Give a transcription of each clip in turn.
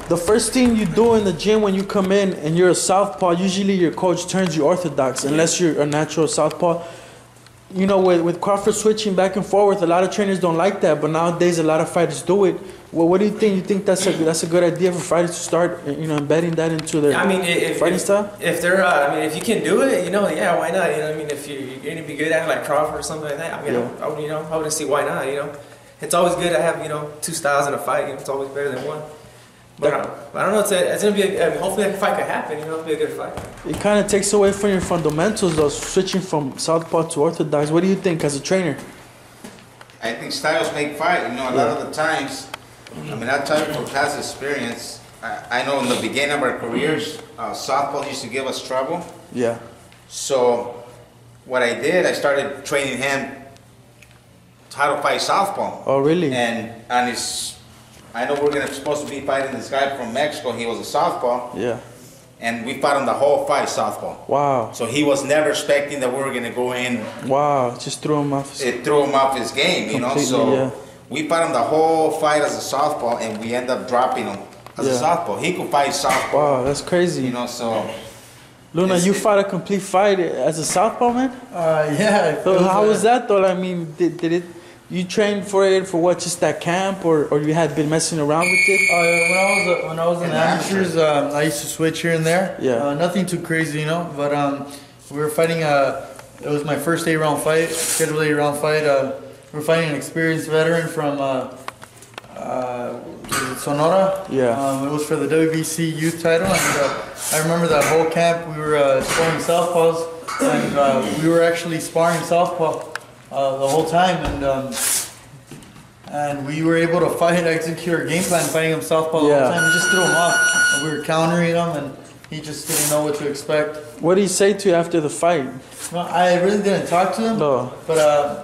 The first thing you do in the gym when you come in and you're a southpaw, usually your coach turns you orthodox, unless you're a natural southpaw. You know, with Crawford switching back and forth, a lot of trainers don't like that, but nowadays a lot of fighters do it. Well, what do you think? You think that's a good idea for fighters to start, embedding that into their fighting style? If they're, if you can do it, yeah, why not? If you're going to be good at it, like Crawford or something like that, I wouldn't see why not. It's always good to have 2 styles in a fight. It's always better than one. But I don't know. It's gonna be. Hopefully, that fight could happen. It'll be a good fight. It kind of takes away from your fundamentals, though, switching from southpaw to orthodox. What do you think, as a trainer? I think styles make fight. A lot of the times. I tell you from past experience. I know in the beginning of our careers, southpaw used to give us trouble. Yeah. So, what I did, I started training him how to fight southpaw. Oh, really? And I know we're supposed to be fighting this guy from Mexico. He was a southpaw. Yeah. And we fought him the whole fight southpaw. Wow. So he was never expecting that we were going to go in. Wow. Just threw him off. It threw him off his game, So we fought him the whole fight as a southpaw, and we end up dropping him as a southpaw. He could fight southpaw. Wow, that's crazy. So. Luna, you fought a complete fight as a southpaw, man? Yeah. So how was that, though? Did it... You trained for it for what, just that camp, or you had been messing around with it? When I was in amateurs, I used to switch here and there. Yeah. Nothing too crazy, But we were fighting. It was my first 8-round fight, scheduled 8-round fight. We were fighting an experienced veteran from Sonora. Yeah. It was for the WBC youth title, and I remember that whole camp. We were sparring southpaws, and we were actually sparring southpaw the whole time, and we were able to execute our game plan, fighting him southpaw the whole time. We just threw him off. And we were countering him, and he just didn't know what to expect. What did he say to you after the fight? Well, I really didn't talk to him. No. But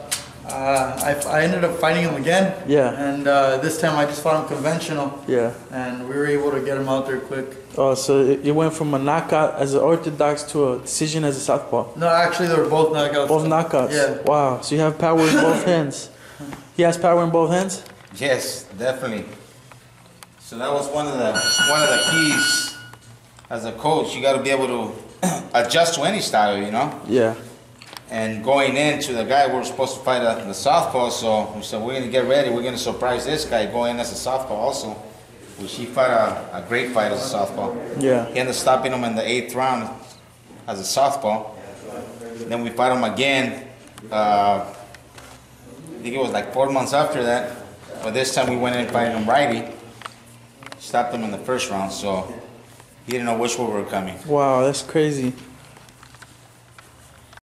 I ended up fighting him again. Yeah. And this time I just fought him conventional. Yeah. And we were able to get him out there quick. Oh, so it went from a knockout as an orthodox to a decision as a southpaw? No, actually they were both knockouts. Both knockouts? Yeah. Wow, so you have power in both hands. He has power in both hands? Yes, definitely. So that was one of the keys as a coach. You got to be able to adjust to any style, Yeah. And going into the guy, we're supposed to fight the southpaw, so we said we're going to get ready. We're going to surprise this guy, go in as a southpaw also, which he fought a great fight as a southpaw. Yeah. He ended up stopping him in the 8th round as a southpaw. Then we fought him again. I think it was like 4 months after that. But this time we went in fighting him righty. Stopped him in the 1st round, so he didn't know which way we were coming. Wow, that's crazy.